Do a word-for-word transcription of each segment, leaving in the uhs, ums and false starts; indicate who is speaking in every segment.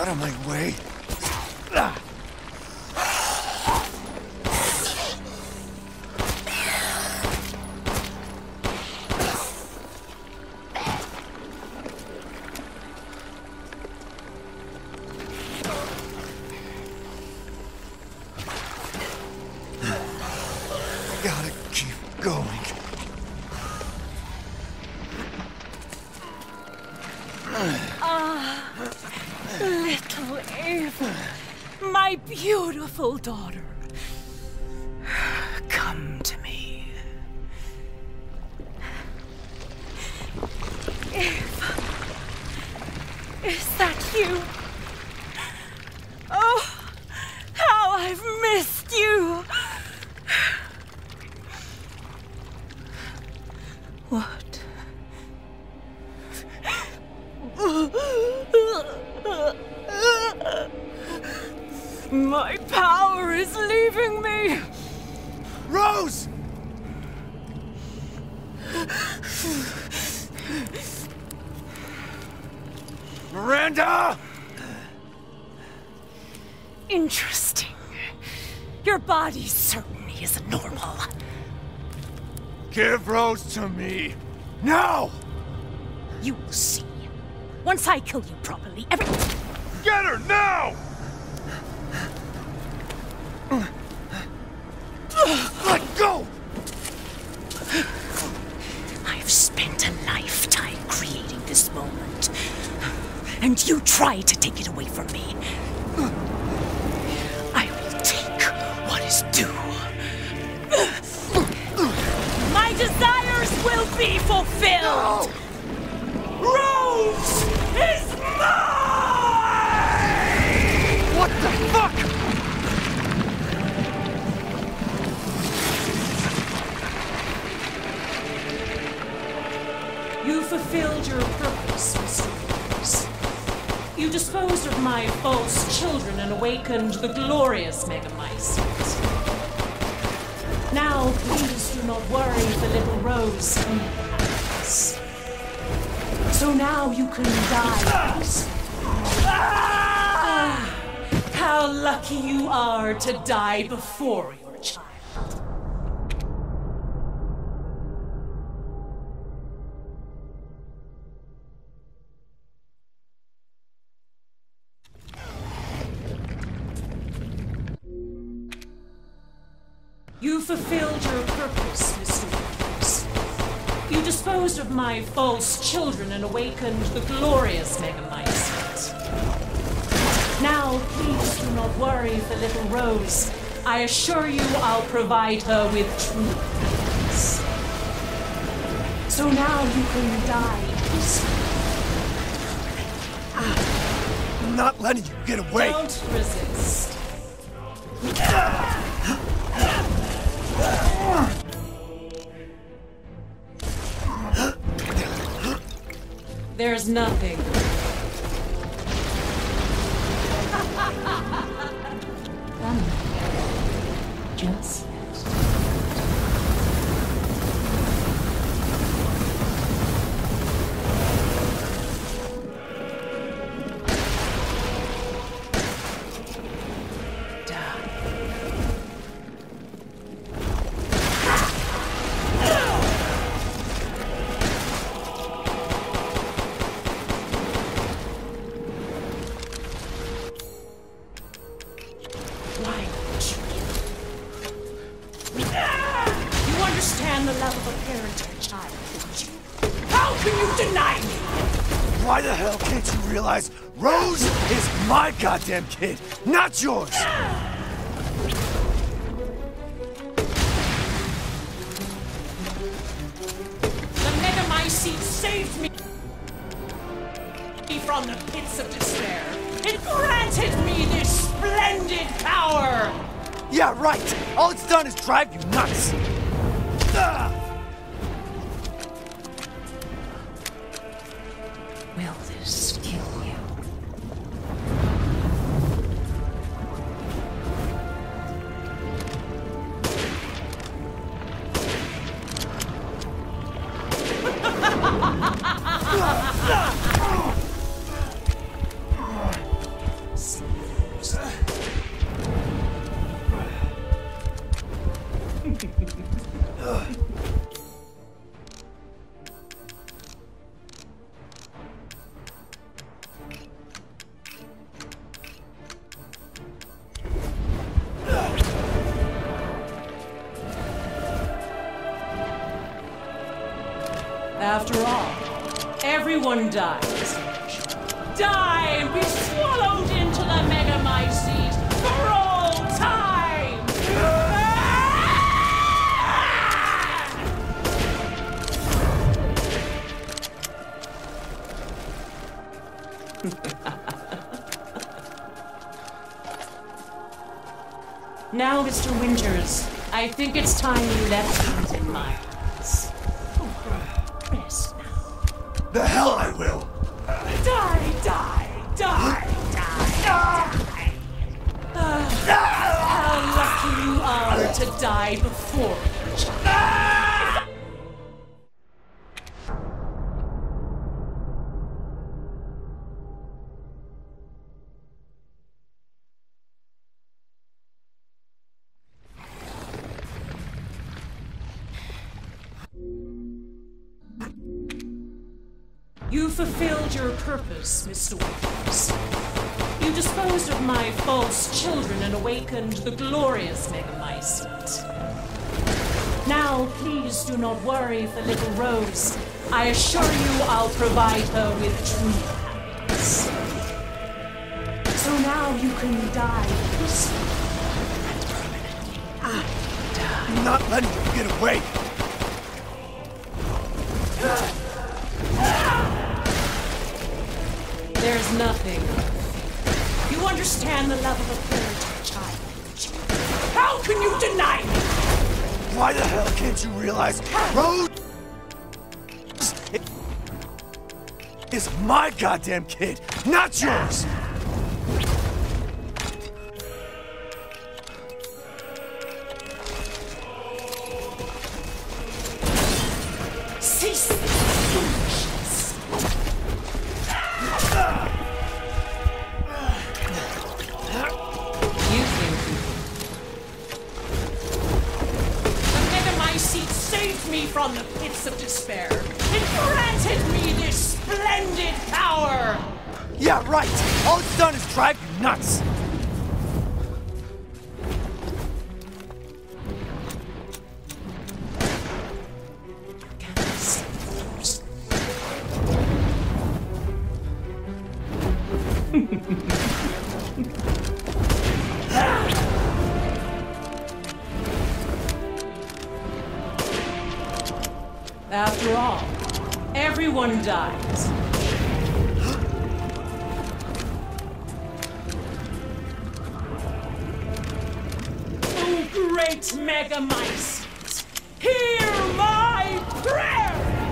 Speaker 1: Out of my way. Gotta keep going.
Speaker 2: Ah, little Ava, my beautiful daughter. Come to me. Ava, is that you? Oh, how I've missed you. What? My power is leaving me!
Speaker 1: Rose! Miranda!
Speaker 2: Interesting. Your body certainly isn't normal.
Speaker 1: Give Rose to me! Now!
Speaker 2: You will see. Once I kill you properly, every-
Speaker 1: Get her now! Let go!
Speaker 2: I've spent a lifetime creating this moment. And you try to take it away from me. I will take what is due. My desires will be fulfilled!
Speaker 1: No!
Speaker 2: Rose is mine!
Speaker 1: What the fuck?
Speaker 2: You fulfilled your purpose, Mister Rose. You disposed of my false children and awakened the glorious Megamycete. Now, please do not worry for little Rose in the palace. So now you can die peacefully. Ah! How lucky you are to die before your child. You fulfilled your purpose, Mister Rose. You disposed of my false children and awakened the glorious Megamycete. Now, please do not worry for little Rose. I assure you I'll provide her with true happiness. So now you can die peacefully.
Speaker 1: I'm not letting you get away!
Speaker 2: Don't resist. There's nothing. Come. Just the love of a parent to a child, don't you? How can you deny me?
Speaker 1: Why the hell can't you realize Rose is my goddamn kid, not yours?
Speaker 2: The Megamycete saved me from the pits of despair. It granted me this splendid power.
Speaker 1: Yeah, right. All it's done is drive you nuts. Ah!
Speaker 2: Will this kill you? After all, everyone dies. Die and be swallowed into the Megamycete for all time! Now, Mister Winters, I think it's time you left things in my hands. Oh, rest now.
Speaker 1: The hell I will!
Speaker 2: Die, die, die, die, die! Ah, how lucky you are to die before your child. You fulfilled your purpose, Mister Winters. You disposed of my false children and awakened the glorious Megamycete. Now, please do not worry for little Rose. I assure you I'll provide her with true happiness. So now you can die peacefully and permanently. I die.
Speaker 1: I'm not letting you get away!
Speaker 2: There's nothing. You understand the love of a parent child. How can you deny me?
Speaker 1: Why the hell can't you realize Rose is my goddamn kid, not yours!
Speaker 2: Cease this foolishness. You think the Megamycete saved me from the pits of despair. It granted me this splendid power.
Speaker 1: Yeah, right! All it's done is drive you nuts!
Speaker 2: After all, everyone dies. Oh, great Megamycete, hear my prayer!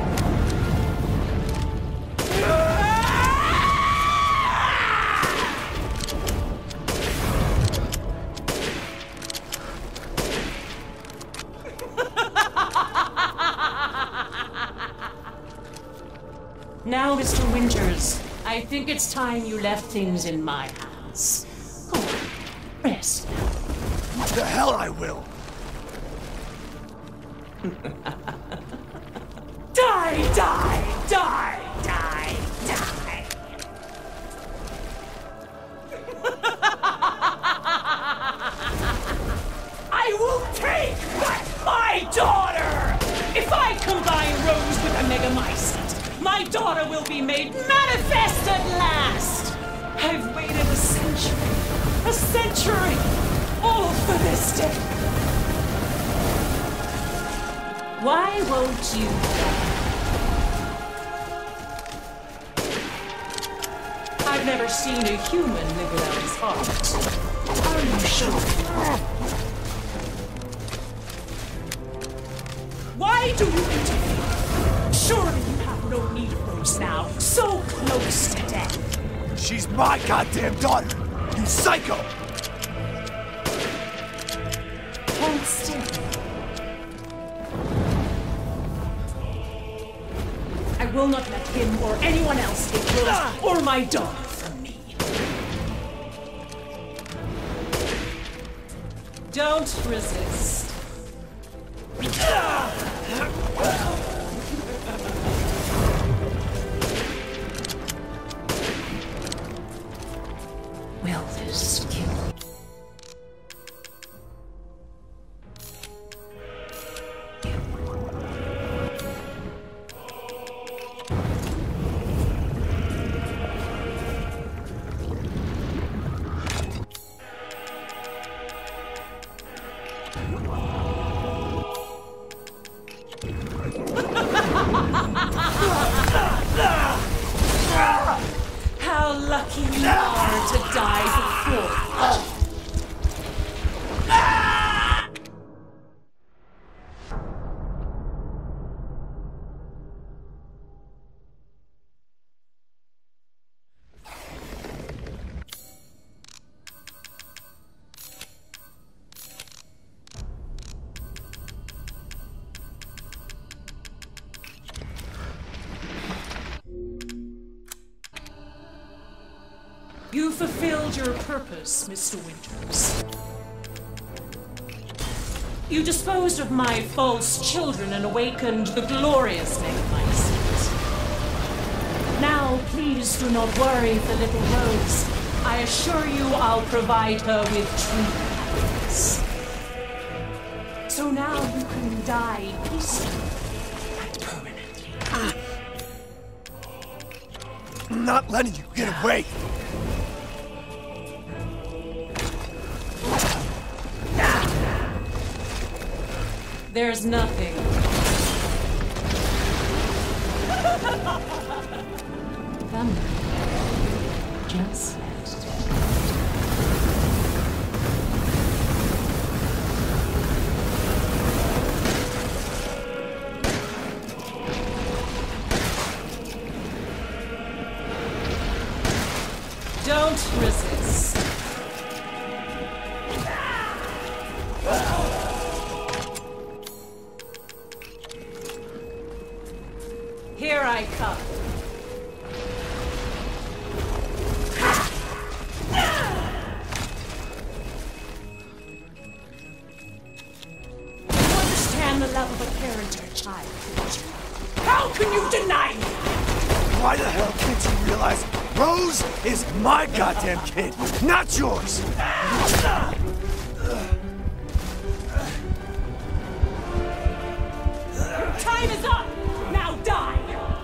Speaker 2: Now, Mister Winters, I think it's time you left things in my hands. Go on, rest now.
Speaker 1: The hell I will!
Speaker 2: Die, die, die, die, die! I will take back my daughter! If I combine Rose with a Megamycete, my daughter will be made manifest at last! I've waited a century, a century, all for this day. Why won't you die? I've never seen a human live without his heart. Are you sure? Why do you interfere? Surely you have no need of Rose now, so close to death.
Speaker 1: She's my goddamn daughter! You psycho!
Speaker 2: Hold still. I will not let him or anyone else take Rose or my daughter from me. Don't resist. Will this kill you? You fulfilled your purpose, Mister Winters. You disposed of my false children and awakened the glorious Megamycete. Now, please do not worry for little Rose. I assure you I'll provide her with true happiness. So now you can die peacefully and permanently.
Speaker 1: I'm not letting you get away.
Speaker 2: There's nothing. Thunder. Just don't resist. Here I come. You understand the love of a parent or a child, don't you? How can you deny me?
Speaker 1: Why the hell can't you realize Rose is my goddamn kid, not yours?
Speaker 2: Time is up! Now die!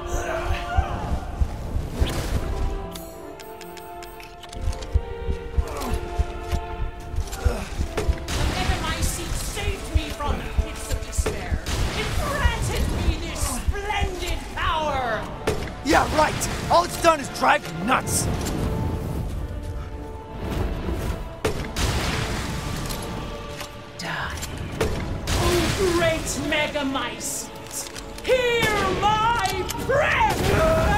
Speaker 2: The Megamycete saved me from the pits of despair. It granted me this splendid power!
Speaker 1: Yeah, right. All it's done is drive you nuts.
Speaker 2: Die. Oh, great Megamycete! Hear my prayer!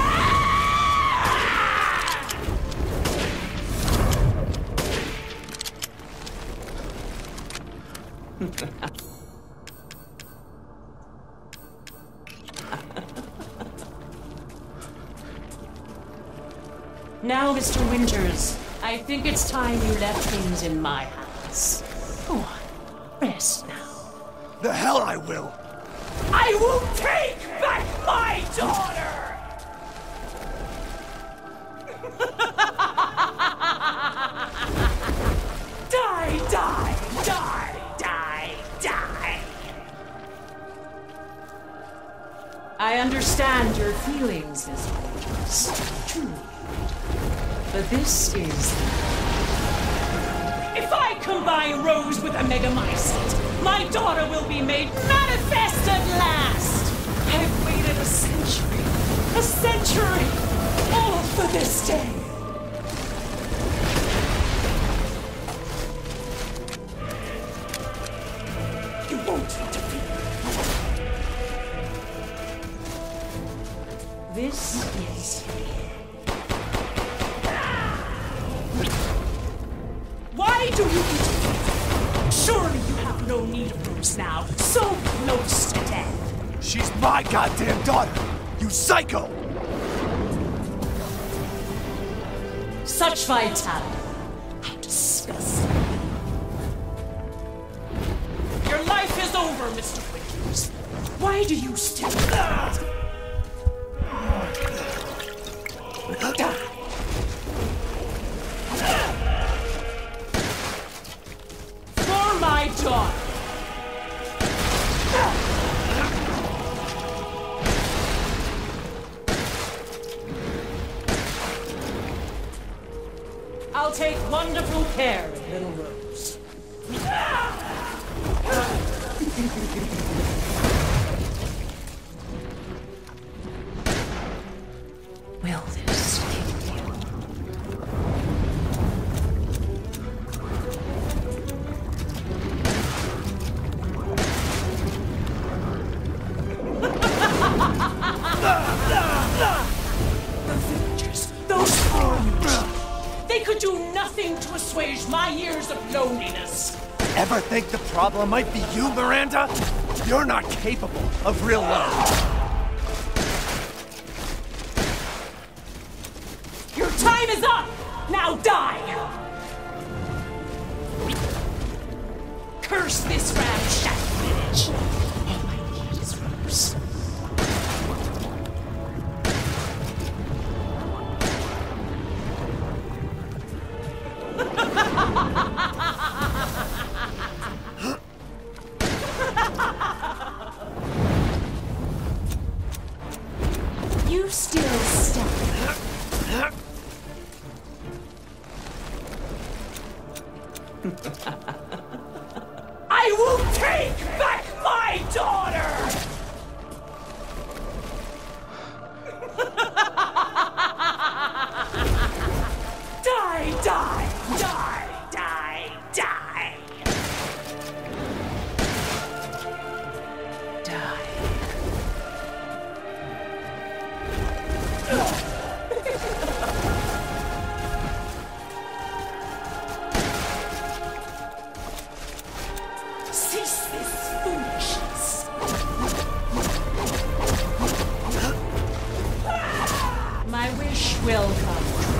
Speaker 2: Now, Mister Winters, I think it's time you left things in my hands. Go on, rest now.
Speaker 1: The hell I will.
Speaker 2: I will take back my daughter! Die, die, die, die, die! I understand your feelings, Mister Winters. Truly. But this is... If I combine Rose with a Megamycete, my daughter will be made manifest at last! I've waited a century, a century, all for this day! You won't defeat me. This is... Why do you continue? Surely you have no need of Rose now, so close to death.
Speaker 1: She's my goddamn daughter, you psycho!
Speaker 2: Such vitality. How disgusting. Your life is over, Mister Winters. Why do you still... Die. For my daughter. I'll take wonderful care of little Rose. Will this kill you? The villagers, those foreigners, they could do nothing to assuage my years of loneliness.
Speaker 1: Ever think the problem might be you, Miranda? You're not capable of real love.
Speaker 2: Your time is up! Now die! Curse this ramshackle village! All I need is Rose. You still stand. I will take back my daughter! Die, die, die, die, die! Die. Cease this foolishness! My wish will come true.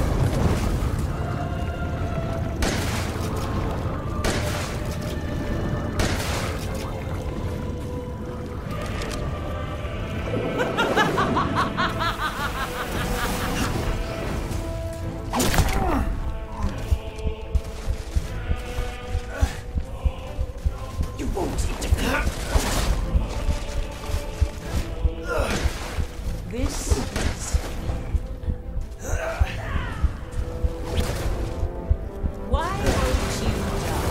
Speaker 2: You won't interfere. This is... Why won't you die?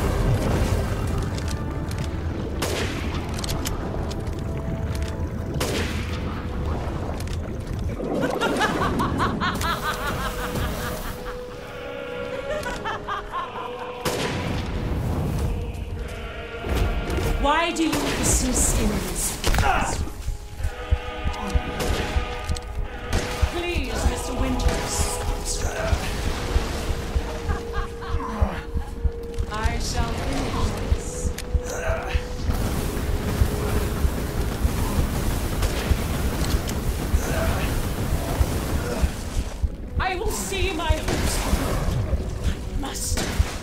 Speaker 2: Why do you persist in this? Please, Mister Winters. I shall finish this. I will see my hopes. I must.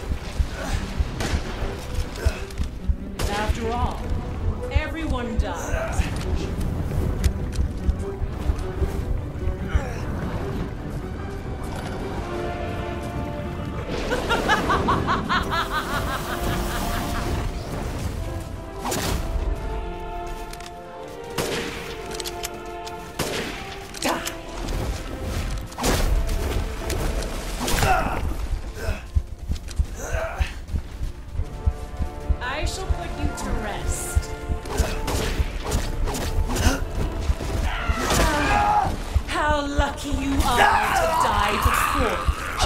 Speaker 2: After all, everyone dies. I shall put you to rest. How lucky you are to die before.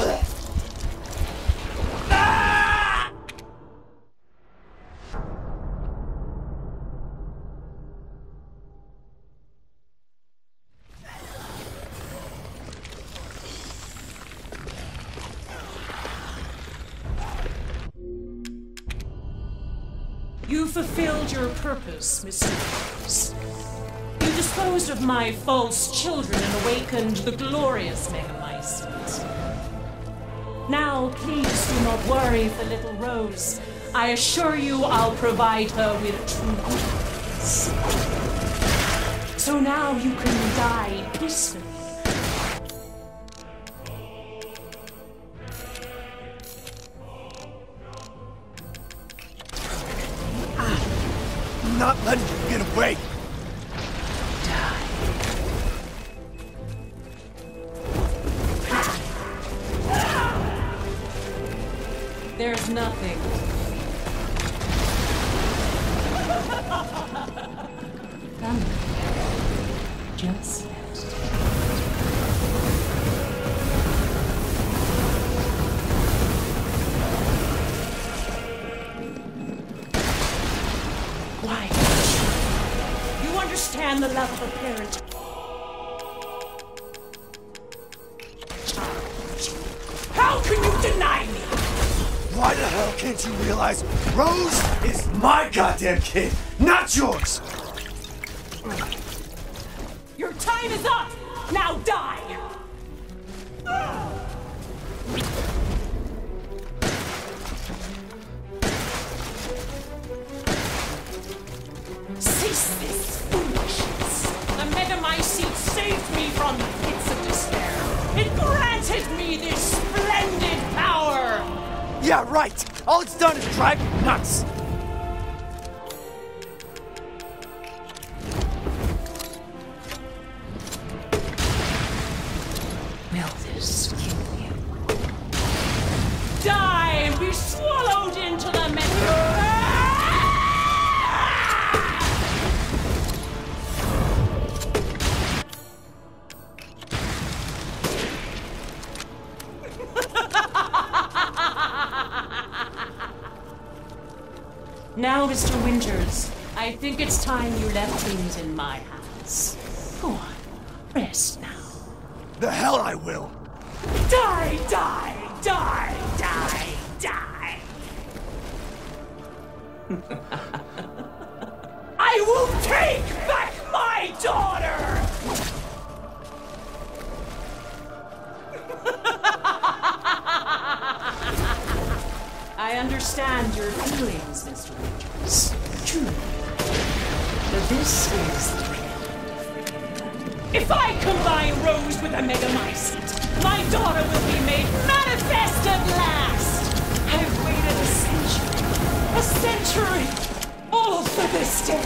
Speaker 2: You fulfilled your purpose, Mister Rose. You disposed of my false children and awakened the glorious Megamycete. Now, please do not worry for little Rose. I assure you I'll provide her with true happiness. So now you can die peacefully.
Speaker 1: I'm not letting you get away!
Speaker 2: Die. There's nothing. Come. Just yet. Why? You understand the love of a parent. How can you deny me?
Speaker 1: Why the hell can't you realize Rose is my goddamn kid, not yours?
Speaker 2: Your time is up! Now die! Curse this foolishness! The Megamycete saved me from the pits of despair. It granted me this splendid power!
Speaker 1: Yeah, right! All it's done is drive me nuts!
Speaker 2: Will this kill you? Die and be swallowed into the Mega... Now, Mister Winters, I think it's time you left things in my hands. Go on, rest now.
Speaker 1: The hell I will!
Speaker 2: Die, die, die, die, die! I will take back my daughter! I understand your feelings, Mister Winters. Truly. But this is the end. If I combine Rose with a Megamycete, my daughter will be made manifest at last! I've waited a century, a century, all for this day.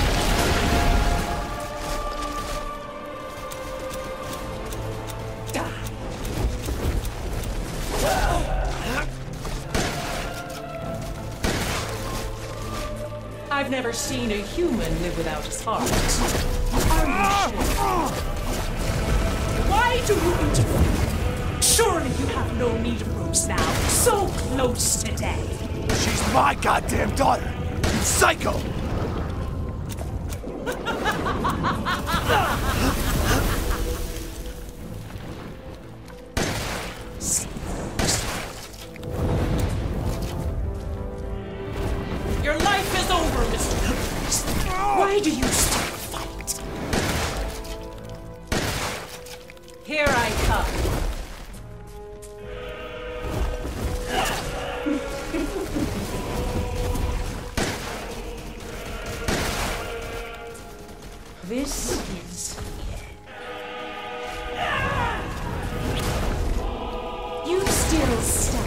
Speaker 2: I've never seen a human live without his heart. Are you sure? Why do you interfere? Surely you have no need of Rose now, so close to death.
Speaker 1: She's my goddamn daughter! You psycho!
Speaker 2: Your life is over, Mister Winters. Why do you still fight? Here I come. This is the end. You still stop.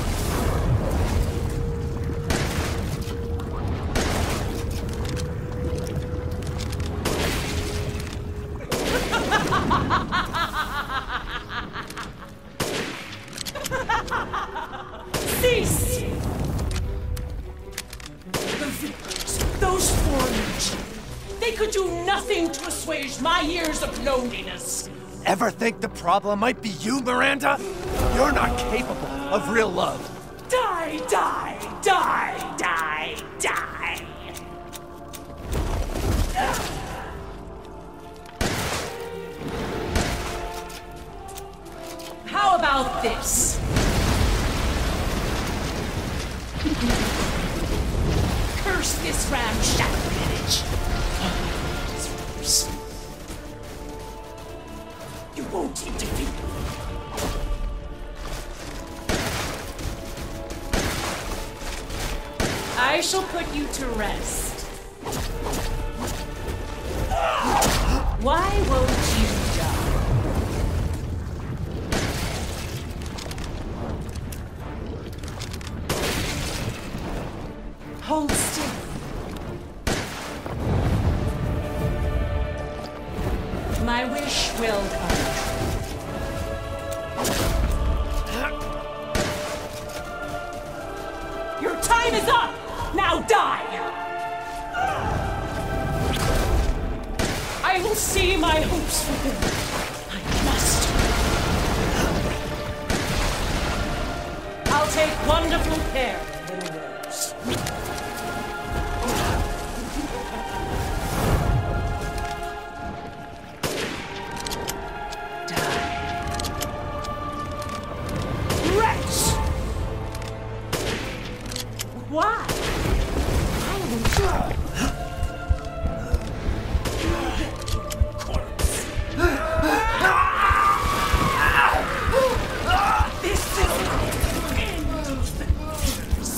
Speaker 2: Cease! The Vipers, those four legion, they could do nothing to assuage my years of loneliness.
Speaker 1: Ever think the problem might be you, Miranda? You're not capable of real love.
Speaker 2: Die, die, die, die, die! How about this? Curse this ramshackle village. You won't interfere. I shall put you to rest. Why won't you die? Hold still. My wish will come true. Your time is up! Now die! I will see my hopes fulfilled. I must. I'll take wonderful care of little Rose. Why? I will die. This is the end of the years.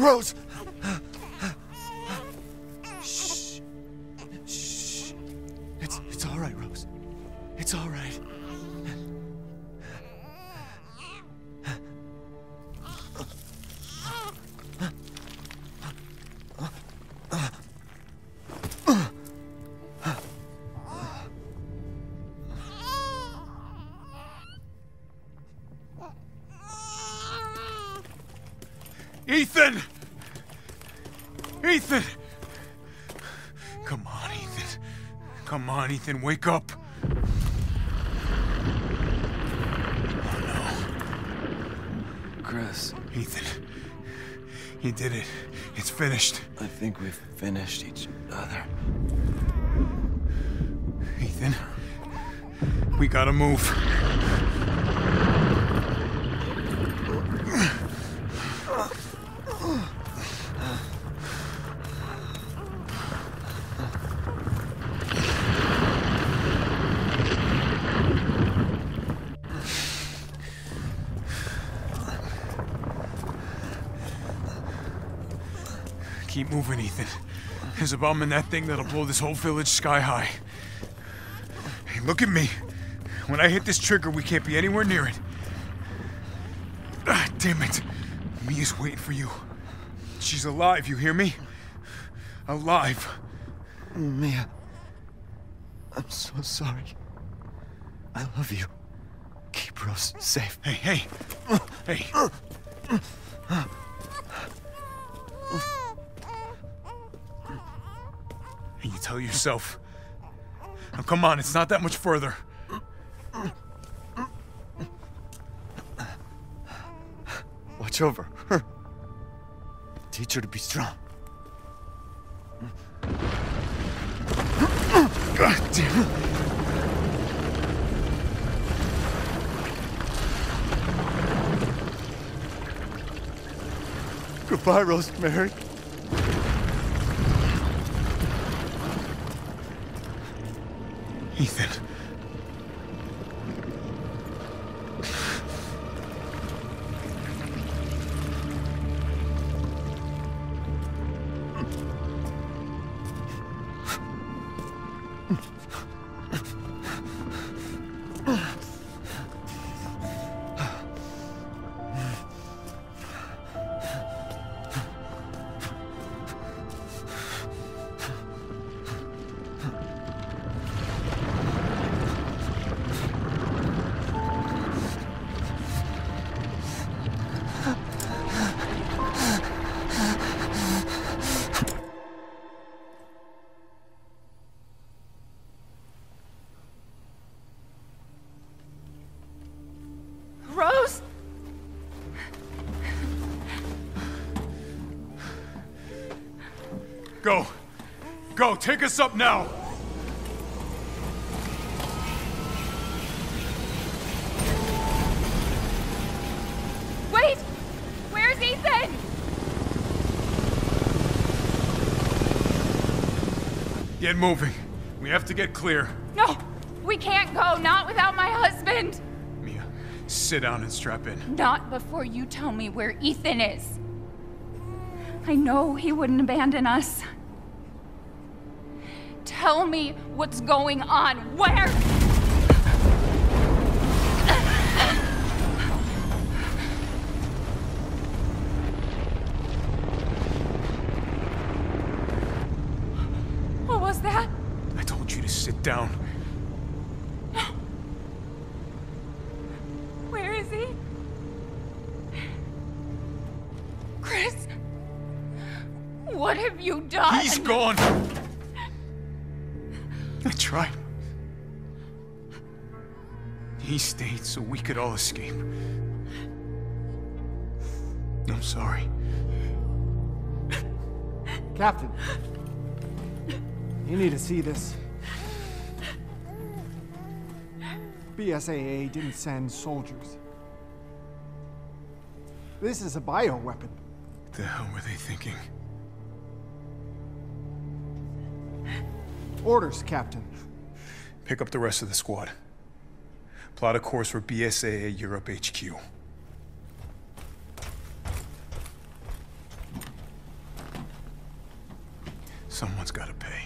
Speaker 1: Rose! Shh. Shh. It's, it's all right, Rose. It's all right.
Speaker 3: Ethan! Ethan! Come on, Ethan. Come on, Ethan, wake up. Oh, no.
Speaker 4: Chris.
Speaker 3: Ethan, you did it. It's finished.
Speaker 4: I think we've finished each other.
Speaker 3: Ethan, we gotta move. Keep moving, Ethan. There's a bomb in that thing that'll blow this whole village sky high. Hey, look at me. When I hit this trigger, we can't be anywhere near it. Ah, damn it. Mia's waiting for you. She's alive, you hear me? Alive.
Speaker 4: Mia. I'm so sorry. I love you. Keep Rose safe.
Speaker 3: Hey, hey. Hey. And you tell yourself. Now come on, it's not that much further.
Speaker 4: Watch over her. Teach her to be strong.
Speaker 3: God damn it.
Speaker 4: Goodbye, Rosemary.
Speaker 3: Ethan.
Speaker 5: Rose?
Speaker 3: Go. Go, take us up now.
Speaker 5: Wait! Where's Ethan?
Speaker 3: Get moving. We have to get clear.
Speaker 5: No! We can't go, not without my husband!
Speaker 3: Mia, sit down and strap in.
Speaker 5: Not before you tell me where Ethan is. I know he wouldn't abandon us. Tell me what's going on. Where? What was that?
Speaker 3: I told you to sit down.
Speaker 5: Where is he? Chris? What have you done?
Speaker 3: He's gone. I tried. He stayed so we could all escape. I'm sorry.
Speaker 6: Captain, you need to see this. B S A A didn't send soldiers. This is a bioweapon.
Speaker 3: What the hell were they thinking?
Speaker 6: Orders, Captain.
Speaker 3: Pick up the rest of the squad. Plot a course for B S A A Europe H Q. Someone's gotta pay.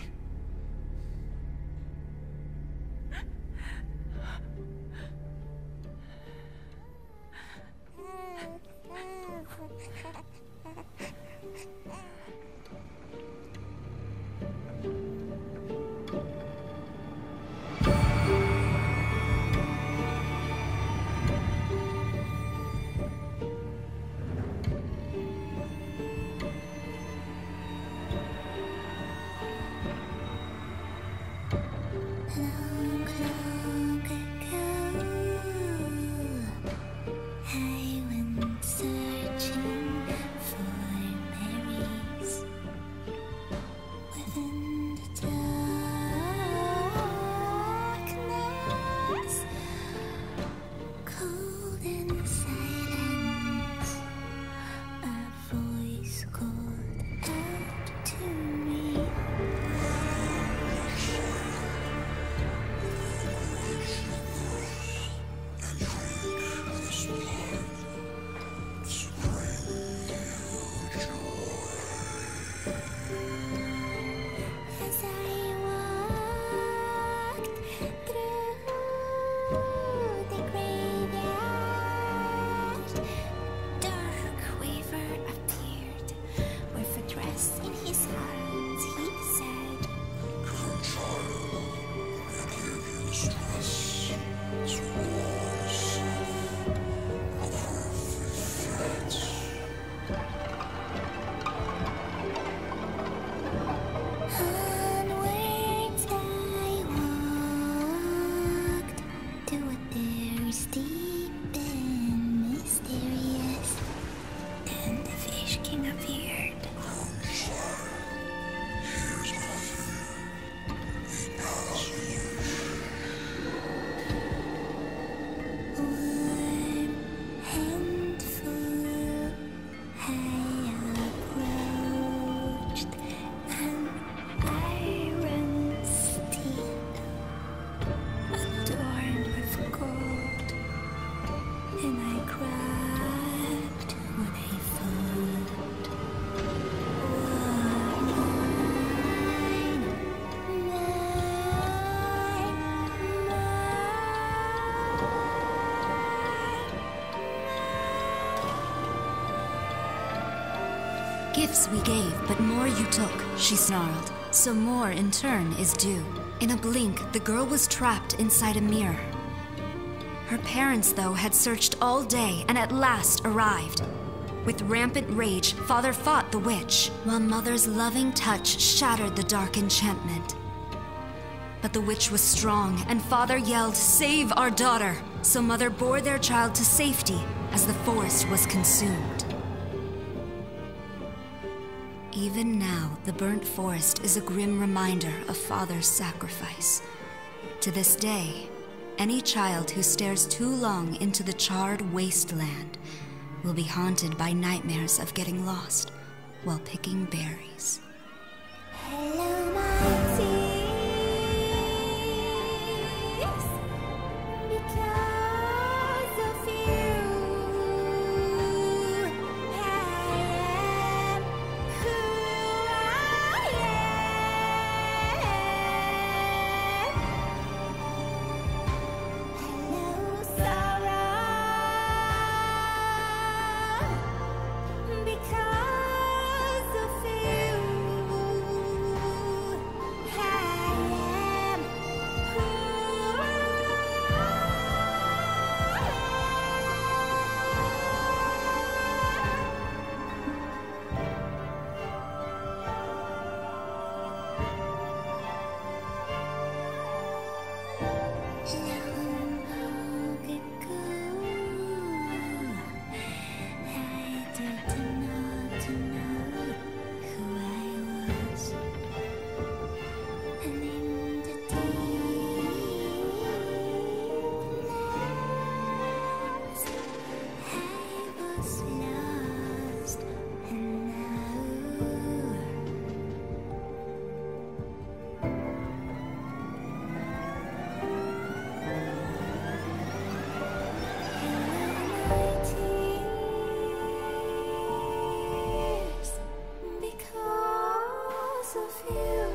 Speaker 7: Gifts we gave, but more you took, she snarled. So more, in turn, is due. In a blink, the girl was trapped inside a mirror. Her parents, though, had searched all day and at last arrived. With rampant rage, Father fought the witch, while Mother's loving touch shattered the dark enchantment. But the witch was strong, and Father yelled, "Save our daughter!" So Mother bore their child to safety as the forest was consumed. Even now, the burnt forest is a grim reminder of Father's sacrifice. To this day, any child who stares too long into the charred wasteland will be haunted by nightmares of getting lost while picking berries.
Speaker 8: Hello, my tears, because of you, I am who I am. Hello, sorrow, because of you. of you.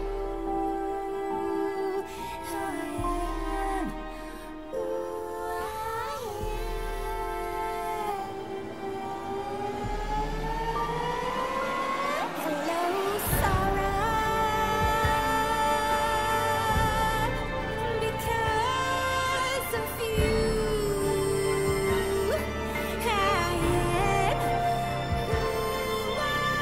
Speaker 8: I am who I am. Hello, Sarah. Because of you, I am who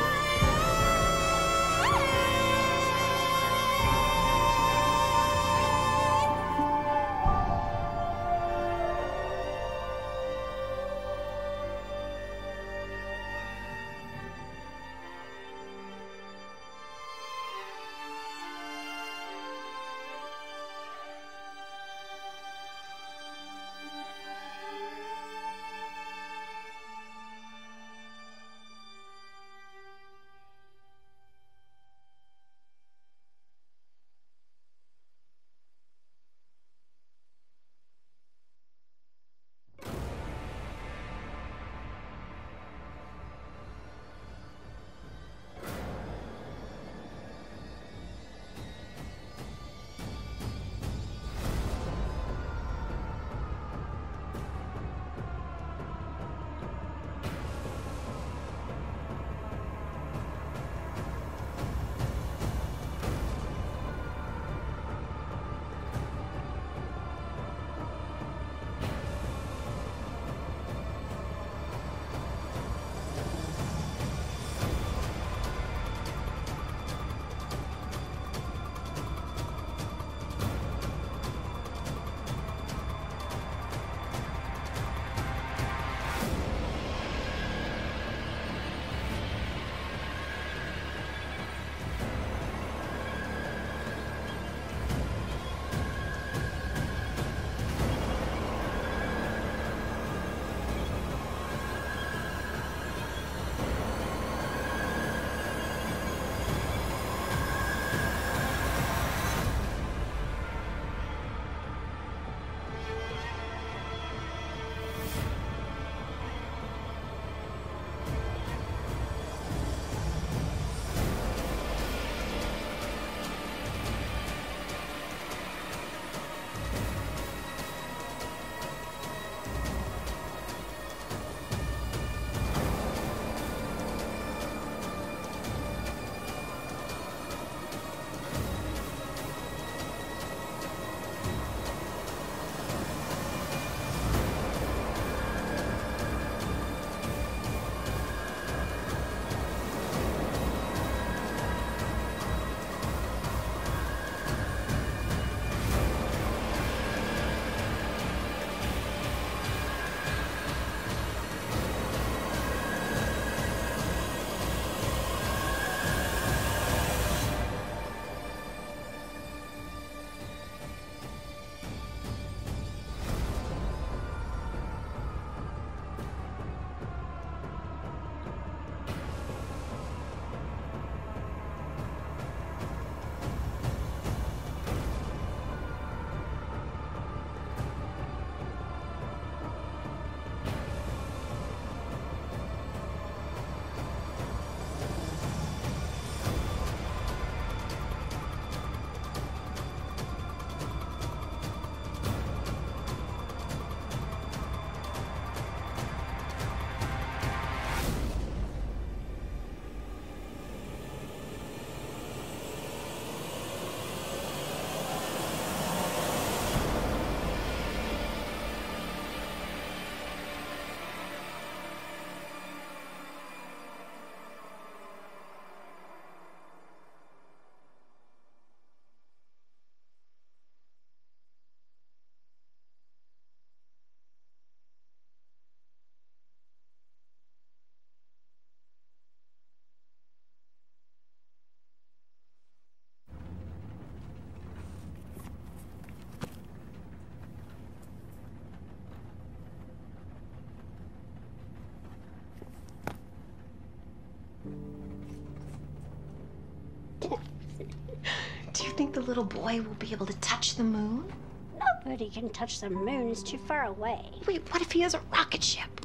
Speaker 9: Do you think the little boy will be able to touch the moon?
Speaker 10: Nobody can touch the moon. It's too far away.
Speaker 9: Wait, what if he has a rocket ship?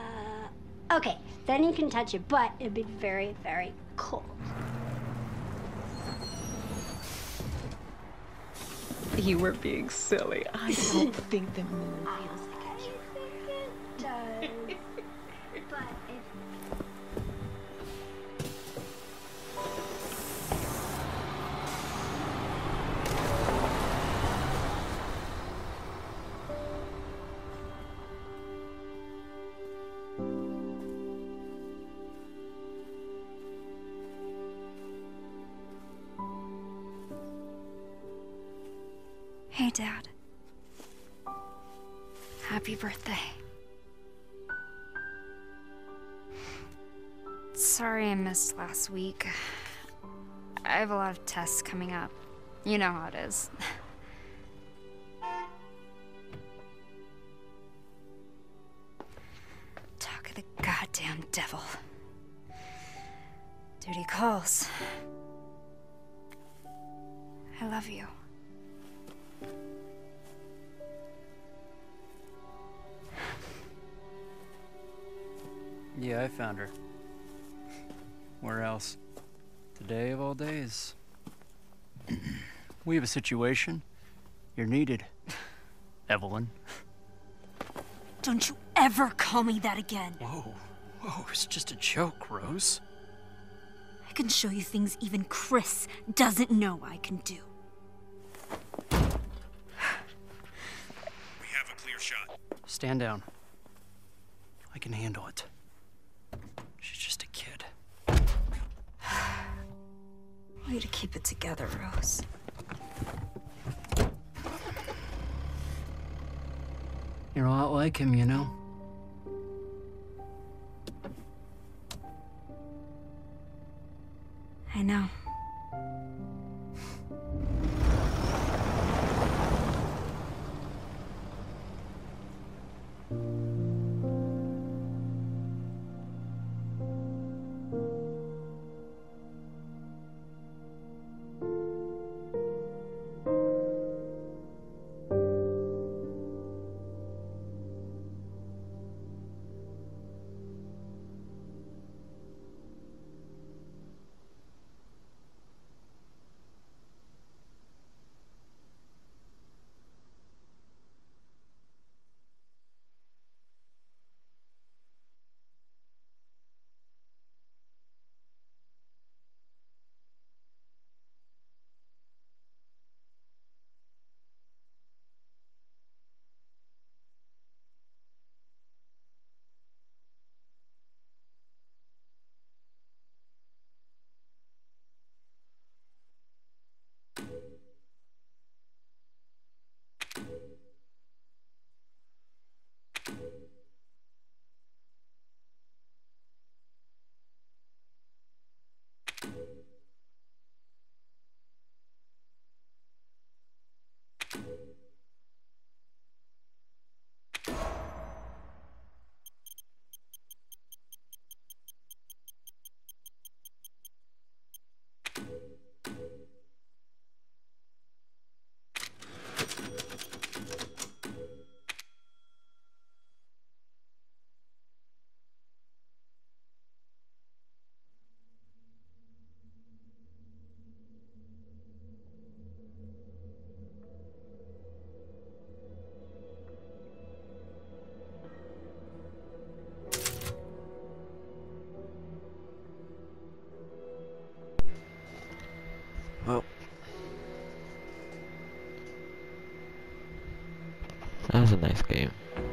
Speaker 10: Uh, okay, then he can touch it, but it'd be very, very cold.
Speaker 11: You were being silly. I don't think the moon feels like
Speaker 10: I think it does. But if
Speaker 7: Hey, Dad. Happy birthday. Sorry I missed last week. I have a lot of tests coming up. You know how it is. Talk of the goddamn devil. Duty calls. I love you.
Speaker 12: Yeah, I found her. Where else? Today of all days. We have a situation. You're needed, Evelyn.
Speaker 13: Don't you ever call me that again.
Speaker 12: Whoa, whoa, it's just a joke, Rose.
Speaker 13: I can show you things even Chris doesn't know I can do.
Speaker 3: We have a clear shot.
Speaker 12: Stand down. I can handle it. She's just a kid.
Speaker 13: Way to keep it together, Rose.
Speaker 12: You're a lot like him, you know?
Speaker 7: I know.
Speaker 14: Well, that was a nice game.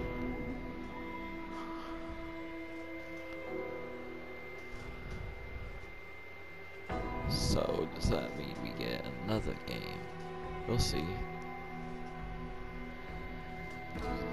Speaker 14: So, does that mean we get another game? We'll see.